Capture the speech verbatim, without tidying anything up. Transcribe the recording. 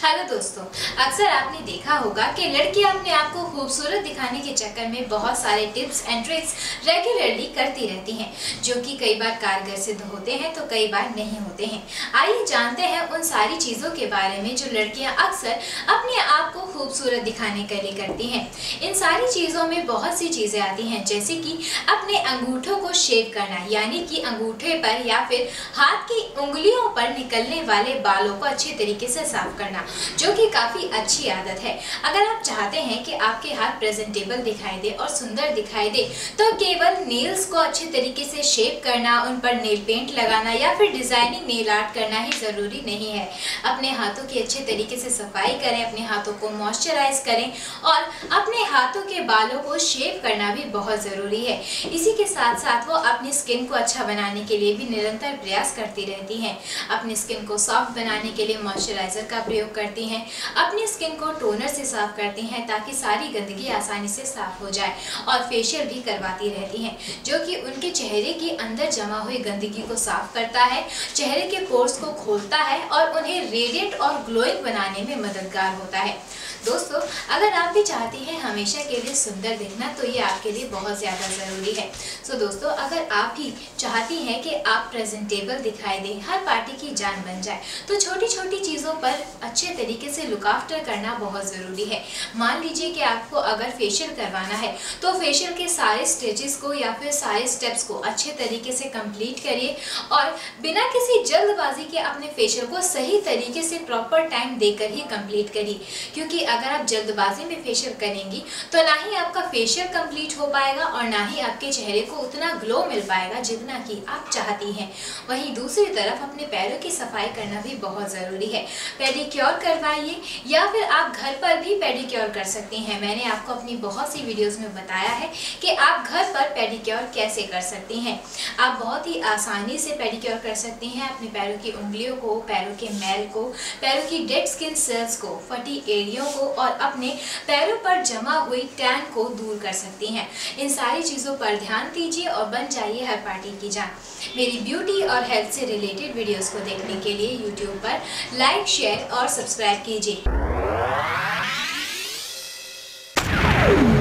Hello दोस्तों, अक्सर आपने देखा होगा कि लड़कियां अपने आप को खूबसूरत दिखाने के चक्कर में बहुत सारे टिप्स एंड ट्रिक्स रेगुलरली करती रहती हैं, जो कि कई बार कारगर सिद्ध होते हैं तो कई बार नहीं होते हैं। आइए जानते हैं उन सारी चीज़ों के बारे में जो लड़कियां अक्सर अपने आप को खूबसूरत दिखाने के लिए करती हैं। इन सारी चीज़ों में बहुत सी चीज़ें आती हैं, जैसे कि अपने अंगूठों को शेव करना, यानी कि अंगूठे पर या फिर हाथ की उंगलियों पर निकलने वाले बालों को अच्छे तरीके से साफ करना, जो कि काफ़ी अच्छी आदत है। अगर आप चाहते हैं कि आपके हाथ प्रेजेंटेबल दिखाई दे और सुंदर दिखाई दे, तो केवल नेल्स को अच्छे तरीके से शेप करना, उन पर नेल पेंट लगाना या फिर डिजाइनिंग नेल आर्ट करना ही ज़रूरी नहीं है। अपने हाथों की अच्छे तरीके से सफाई करें, अपने हाथों को मॉइस्चराइज करें और अपने हाथों के बालों को शेव करना भी बहुत ज़रूरी है। इसी के साथ साथ वो अपनी स्किन को अच्छा बनाने के लिए भी निरंतर प्रयास करती रहती हैं। अपनी स्किन को सॉफ्ट बनाने के लिए मॉइस्चराइजर का प्रयोग करती हैं, अपनी स्किन को टोनर से साफ करती हैं ताकि सारी गंदगी आसानी से साफ हो जाए, और फेशियल भी करवाती रहती हैं, जो कि उनके चेहरे के अंदर जमा हुई गंदगी को साफ करता है, चेहरे के पोर्स को खोलता है और उन्हें रेडिएंट और ग्लोइंग बनाने में मददगार होता है। दोस्तों, अगर आप भी चाहती हैं हमेशा के लिए सुंदर दिखना, तो ये आपके लिए बहुत ज़्यादा ज़रूरी है। सो दोस्तों, अगर आप भी चाहती हैं कि आप प्रेजेंटेबल दिखाई दें, हर पार्टी की जान बन जाए, तो छोटी छोटी चीज़ों पर अच्छे तरीके से लुक आफ्टर करना बहुत ज़रूरी है। मान लीजिए कि आपको अगर फेशियल करवाना है, तो फेशियल के सारे स्टेजेस को या फिर सारे स्टेप्स को अच्छे तरीके से कंप्लीट करिए और बिना किसी जल्दबाजी के अपने फेशियल को सही तरीके से प्रॉपर टाइम देकर ही कंप्लीट करिए, क्योंकि अगर आप जल्दबाजी में फेशियल करेंगी तो ना ही आपका फेशियल कंप्लीट हो पाएगा और ना ही आपके चेहरे को उतना ग्लो मिल पाएगा जितना कि आप चाहती हैं। वहीं दूसरी तरफ अपने पैरों की सफाई करना भी बहुत ज़रूरी है। पेडिक्योर करवाइए या फिर आप घर पर भी पेडिक्योर कर सकती हैं। मैंने आपको अपनी बहुत सी वीडियोस में बताया है कि आप घर पर पेडिक्योर कैसे कर सकती हैं। आप बहुत ही आसानी से पेडिक्योर कर सकती हैं अपने पैरों की उंगलियों को, पैरों के मैल को, पैरों की डेड स्किन सेल्स को, फटी एड़ियों को और अपने पैरों पर जमा हुई टैन को दूर कर सकती हैं। इन सारी चीज़ों पर ध्यान दीजिए और बन जाइए हर पार्टी की जान। मेरी ब्यूटी और हेल्थ से रिलेटेड वीडियोस को देखने के लिए यूट्यूब पर लाइक, शेयर और सब्सक्राइब कीजिए।